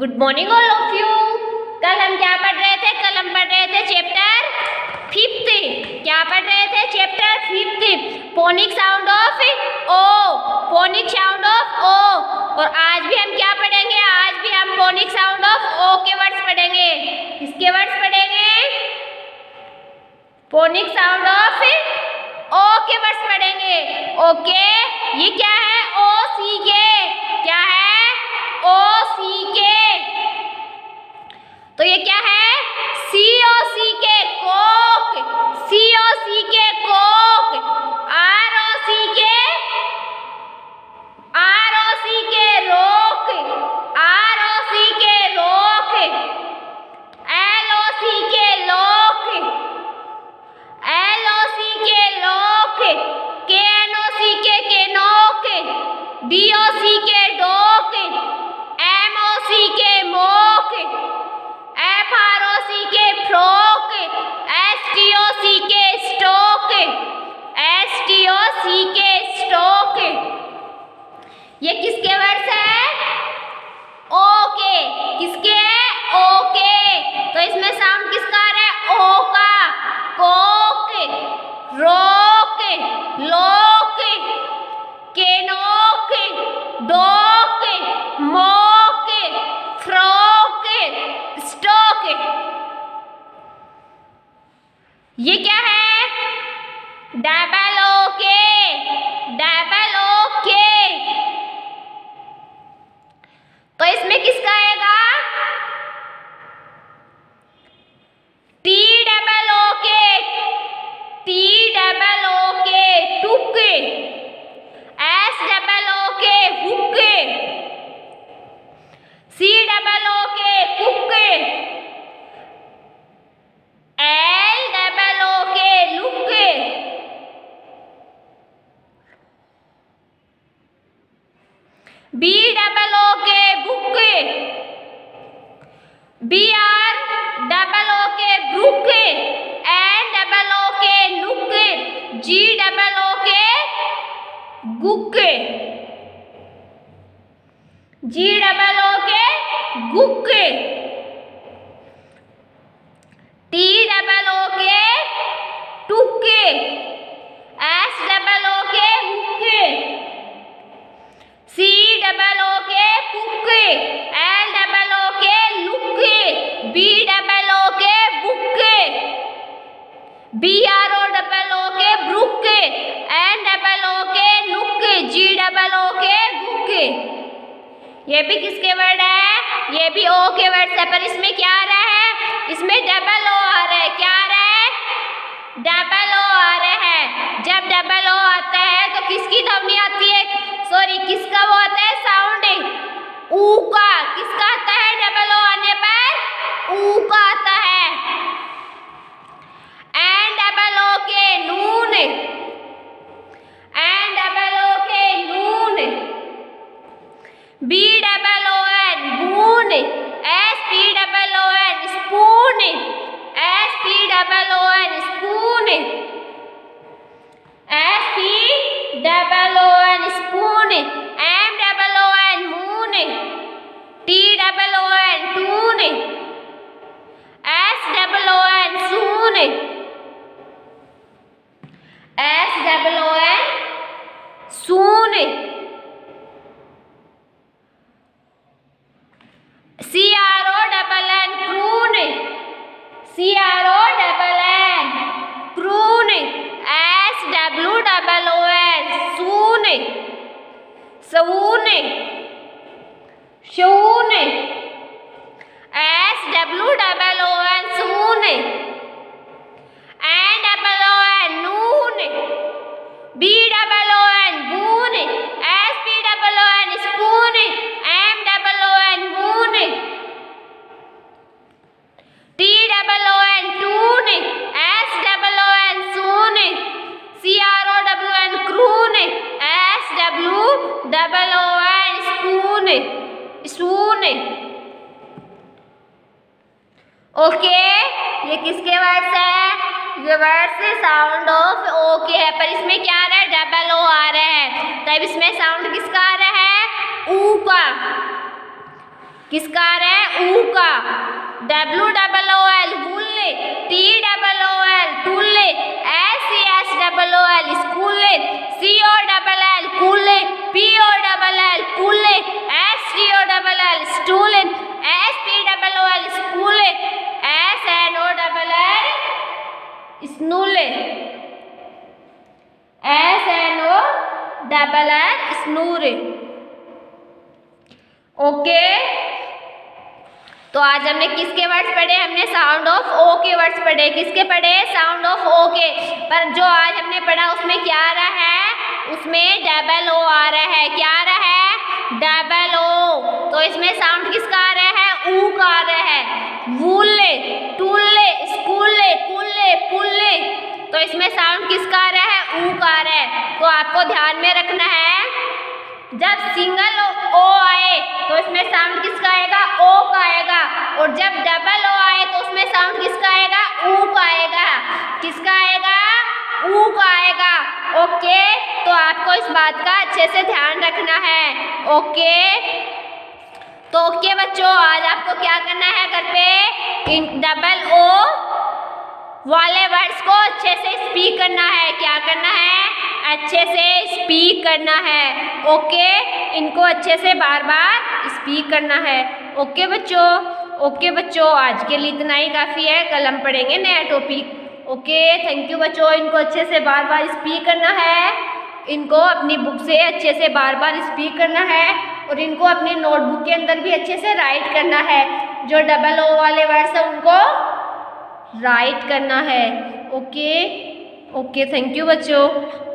Good morning all of you. कल हम क्या पढ़ रहे थे? कल हम पढ़ रहे थे चैप्टर 5। क्या पढ़ रहे थे? Chapter 5, phonic sound of O, phonic sound of O. और आज भी हम क्या पढ़ेंगे? आज भी हम फोनिक साउंड ऑफ ओ के वर्ड्स पढ़ेंगे। किसके वर्ड्स पढ़ेंगे? फोनिक साउंड ऑफ ओ के वर्ड्स पढ़ेंगे। ओके, ये क्या है? ओ सी के। क्या है? ओ सी के। तो ये क्या है? सी ओ सी के कोक, सी ओ सी के कोक। आर ओ सी के, आर ओ सी के रोक, आर ओ सी के रोक। एल ओ सी के लोक, एल ओ सी के लोक। के एन ओ सी के नोक, डी ओ सी के डोक, M O C K mock, F R O C K frock, S T O C K stock, S T O C K stock. ये किसके words है? ओ के। किसके है? ओ के। तो इसमें साउंड किसका आ रहा है? ओ का। कोक, रोक, लोक, केनोक, डोक, मोक, फ्रॉक, स्टोक। ये क्या है? डबल ओ के, डबल ओ के। तो इसमें किसका आएगा? टी डबल ओ के, टी डबल ओ के टुक, एस डबल ओ के हुक, सी डबल ओ के कुक, एल डबल ओ के look, B double O K book, B R double O K brook, N double O के नुक, जी double O के गुक, जी double O के गुक, T double O के टुक, S double O के hook, C double O के cook, L double O के look, B double O K book, B R O double O K brook, N double O के नुक, जी double O के गुक। ये भी किसके वर्ड है? ये भी ओ के वर्ड है, पर इसमें क्या आ रहा है? इसमें डबल ओ आ रहा है। क्या आ रहा है? डबल ओ आ रहा है। जब डबल ओ आता है तो किसकी ध्वनि आती है? सॉरी, किसका वो आता है? साउंड ऊ का। किसका आता है डबल ओ आने पर? ऊ का आता है। एन डबल ओ के नून, N double O N noon, B double O N boon, S P double O N spoon, S P double O N spoon, S P double O N spoon, M double O N moon, T double O N toon, S double O N soon, S double O N soon, C R O double N croon, C R O double N croon, S W double O N soon, soon, शून, S W double O N soon, N double O N noon, B double O N boon, S P double O N spoon, M double O N moon, T double O N toon, S double O N soon, C R O W N croon, S W double O N spoon, soon. Okay, ये किसके words है? ये words sound of ओ के है, पर इसमें क्या आ रहा है? डबल ओ आ रहा है। तब इसमें साउंड किसका आ रहा है? ऊ का। किसका आ रहा है? ऊ का। WOOL वूले, TOOL टूले, SCHOOL स्कूले, COLL कूले, POLL पूले, STOLL स्टूले, SPOOL स्कूले, SNOLL स्नूले, SNOLL स्नूरे। ओके, तो आज हमने किसके वर्ड्स पढ़े? हमने साउंड ऑफ ओ के वर्ड्स पढ़े। किसके पढ़े? साउंड ऑफ ओ के। पर जो आज हमने पढ़ा उसमें क्या आ रहा है? उसमें डबल ओ आ रहा है। क्या आ रहा है? Double O. तो इसमें साउंड किसका आ रहा है? ऊ का आ रहा है। वूले, टूले, स्कूले, कूले, पुले। तो इसमें साउंड किसका आ रहा है? ऊ का आ रहा है। तो आपको ध्यान में रखना है, जब सिंगल ओ आए तो इसमें साउंड किसका आएगा? ओ का आएगा। और जब डबल ओ आए तो उसमें साउंड किसका आएगा? ऊ का आएगा। किसका आएगा? ऊ का आएगा। ओके, तो आपको इस बात का अच्छे से ध्यान रखना है। ओके, तो ओके बच्चों, आज आपको क्या करना है घर पे? इन डबल ओ वाले वर्ड्स को अच्छे से स्पीक करना है। क्या करना है? अच्छे से स्पीक करना है। ओके, इनको अच्छे से बार बार स्पीक करना है। ओके बच्चों, ओके बच्चों, आज के लिए इतना ही काफ़ी है। कल हम पढ़ेंगे नया टॉपिक। ओके, थैंक यू बच्चों। इनको अच्छे से बार बार स्पीक करना है। इनको अपनी बुक से अच्छे से बार बार स्पीक करना है और इनको अपनी नोटबुक के अंदर भी अच्छे से राइट करना है। जो डबल ओ वाले वर्ड्स हैं उनको राइट करना है। ओके, ओके, थैंक यू बच्चों।